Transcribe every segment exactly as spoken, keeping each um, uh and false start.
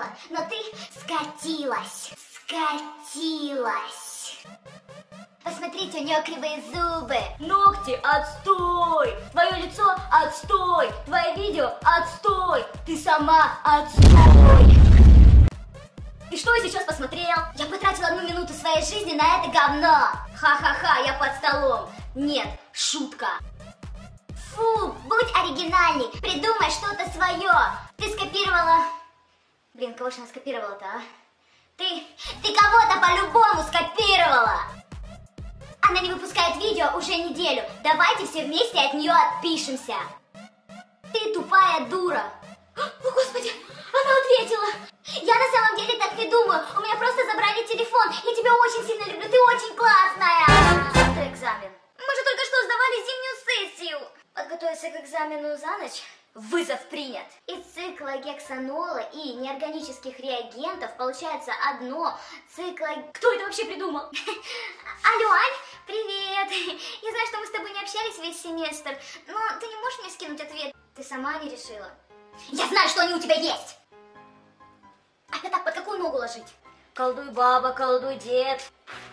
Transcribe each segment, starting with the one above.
скатила, но ты скатилась, скатилась. Посмотрите, у нее кривые зубы. Ногти, отстой. Твое лицо, отстой. Твое видео, отстой. Ты сама, отстой. И что я сейчас посмотрел? Я потратила одну минуту своей жизни на это говно. Ха-ха-ха, я под столом. Нет, шутка. Фу, будь оригинальней, придумай что-то свое. Ты скопировала... Блин, кого же она скопировала-то, а? Ты, ты кого-то по-любому скопировала. Она не выпускает видео уже неделю. Давайте все вместе от нее отпишемся. Ты тупая дура. О, Господи, она ответила. Я на самом деле так не думаю. У меня просто забрали телефон. Я тебя очень сильно люблю, ты очень классная. Завтра экзамен. Мы же только что сдавали зимнюю сессию. Подготовиться к экзамену за ночь? Вызов принят. Из цикла гексанола и неорганических реагентов получается одно цикла... Кто это вообще придумал? Алло, Ань, привет. Я знаю, что мы с тобой не общались весь семестр, но ты не можешь мне скинуть ответ? Ты сама не решила. Я знаю, что они у тебя есть. А это так, под какую ногу ложить? Колдуй баба, колдуй дед.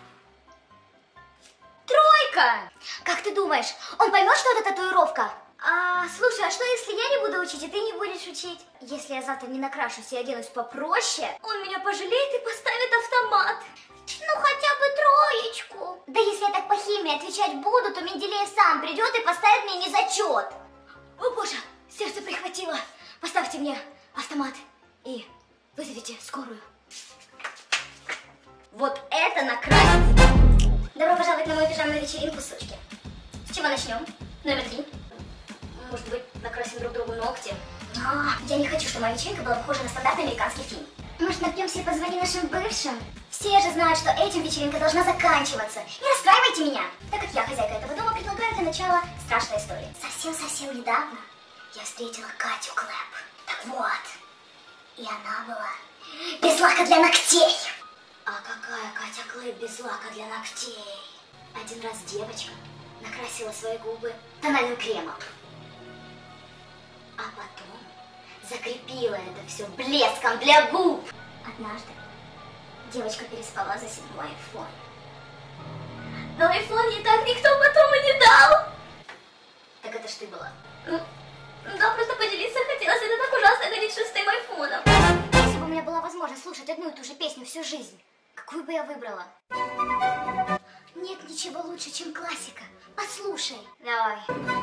Тройка! Как ты думаешь, он поймет, что это татуировка? А, слушай, а что если я не буду учить, и ты не будешь учить? Если я завтра не накрашусь и оденусь попроще, он меня пожалеет и поставит автомат. Ну хотя бы троечку. Да если я так по химии отвечать буду, то Менделеев сам придет и поставит мне незачет. О боже, сердце прихватило. Поставьте мне автомат и вызовите скорую. Вот это накрасить. Добро пожаловать на мою пижамную вечеринку, сучки. С чего начнем? Номер три. Может быть, накрасим друг другу ногти? А, я не хочу, чтобы моя вечеринка была похожа на стандартный американский фильм. Может, напьемся и позвоним нашим бывшим? Все же знают, что этим вечеринка должна заканчиваться. Не расстраивайте меня! Так как я хозяйка этого дома, предлагаю для начала страшная история. Совсем-совсем недавно я встретила Катю Клэп. Так вот, и она была без лака для ногтей. А какая Катя Клэп без лака для ногтей? Один раз девочка накрасила свои губы тональным кремом. А потом закрепила это все блеском для губ. Однажды девочка переспала за седьмой айфон. Но айфон ей так никто потом и не дал. Так это ж ты была. Ну, да, просто поделиться хотелось. Это так ужасно ходить шестым айфоном. Если бы у меня была возможность слушать одну и ту же песню всю жизнь, какую бы я выбрала? Нет ничего лучше, чем классика. Послушай. Давай.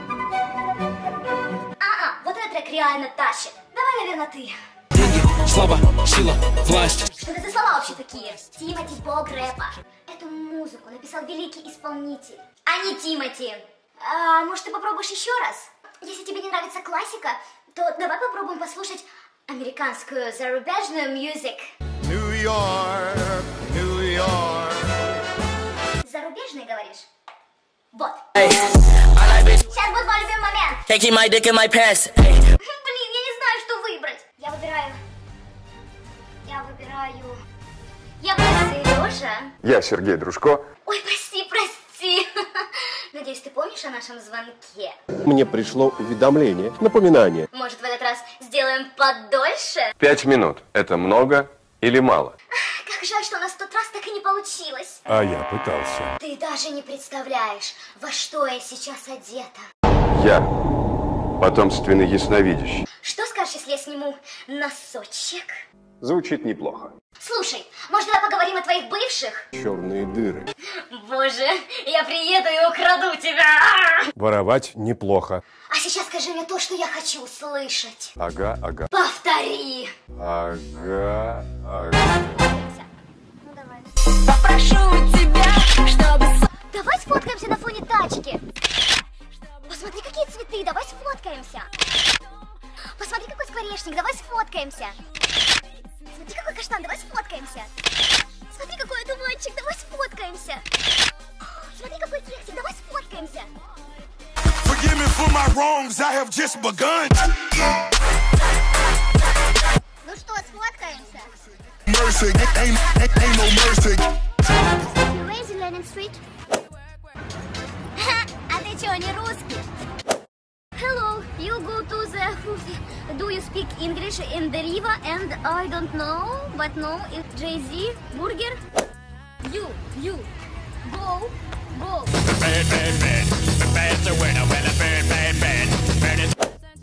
А-а, вот этот трек реально тащит. Давай, наверное, ты. Деньги, слава, сила, власть. Что это за слова вообще такие? Тимати бог рэпа. Эту музыку написал великий исполнитель, а не Тимати. А, может, ты попробуешь еще раз? Если тебе не нравится классика, то давай попробуем послушать американскую зарубежную мюзик. Нью-Йорк, Нью-Йорк. Зарубежный, говоришь? Вот. Hey, Сейчас будет мой любимый момент. taking my dick in my pants. Блин, я не знаю, что выбрать. Я выбираю... Я выбираю... Я выбираю Сережа. Я Сергей Дружко. Ой, прости, прости. Надеюсь, ты помнишь о нашем звонке? Мне пришло уведомление, напоминание. Может, в этот раз сделаем подольше? Пять минут. Это много или мало? Как жаль, что у нас в тот раз так и не получилось. А я пытался. Ты даже не представляешь, во что я сейчас одета. Я потомственный ясновидящий. Что скажешь, если я сниму носочек? Звучит неплохо. Слушай, может, давай поговорим о твоих бывших? Черные дыры. Боже, я приеду и украду тебя. Воровать неплохо. А сейчас скажи мне то, что я хочу услышать. Ага, ага. Повтори. Ага, ага. Ну давай. Попрошу тебя, чтобы... Давай сфоткаемся на фоне тачки. Посмотри, какие цветы, давай сфоткаемся. Посмотри, какой скворечник, давай сфоткаемся. Смотри, какой каштан, давай сфоткаемся. Смотри, какой одуванчик, давай сфоткаемся. Смотри, какой текстик, давай сфоткаемся. Forgive me for my wrongs, I have just begun. Ну что, сфоткаемся? Mercy, ain't, ain't, ain't no mercy. Where is Lenin Street? А ты чё, не русский? Hello, you go to the Do you speak English in the river? And I don't know, but no, it's Jay-Z, Burger. You, you, go, go. Bird, bird, bird. The bird's the winner. Well, a bird, bird, bird. Bird is.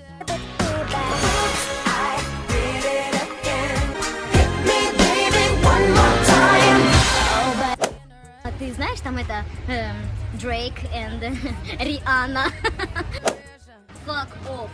А ты знаешь, там это эм, Drake and Rihanna. Fuck off.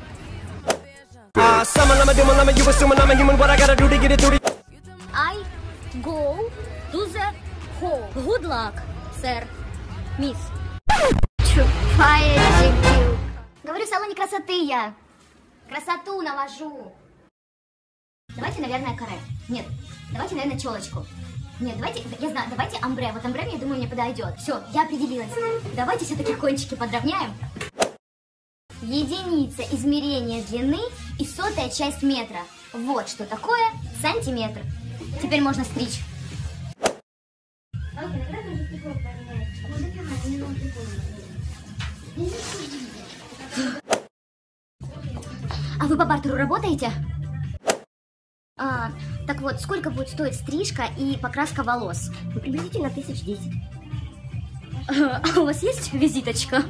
Uh, summon, I'm a demon, I'm a you assuming I'm a human. What I gotta do to get it through the... I go to the hole. Good luck, sir. Miss. Чупая дебил. Говорю, в салоне красоты я. Красоту навожу. Давайте, наверное, каре. Нет, давайте, наверное, челочку. Нет, давайте, я знаю, давайте амбре. Вот амбре, я думаю, мне подойдет. Все, я определилась. Давайте все-таки кончики подровняем. Единица измерения длины и сотая часть метра. Вот что такое сантиметр. Теперь можно стричь. А вы по бартеру работаете? А, так вот, сколько будет стоить стрижка и покраска волос? Ну, приблизительно тысяч десять. А у вас есть визиточка?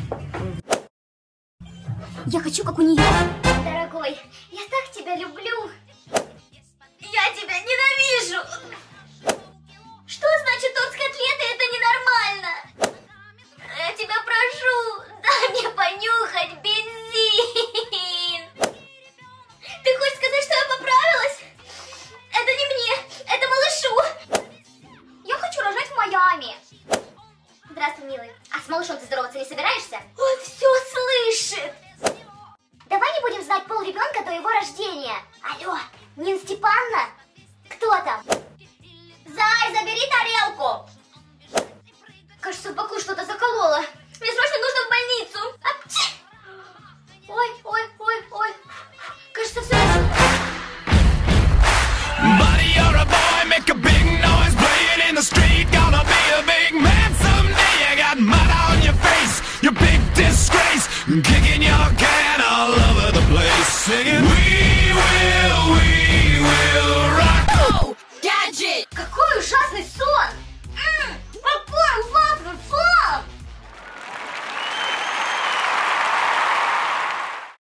Я хочу, как у нее. Дорогой, я так тебя люблю. Я тебя ненавижу. Что значит тот с котлетой? Это ненормально. Я тебя прошу, дай мне понюхать бензин. Ты хочешь сказать, что я поправилась? Это не мне, это малышу. Я хочу рожать в Майами. Здравствуй, милый. А с малышом ты здороваться не собираешься? Он все слышит. Давай не будем знать пол ребенка до его рождения. Алло, Нина Степановна? Кто там? Зай, забери тарелку.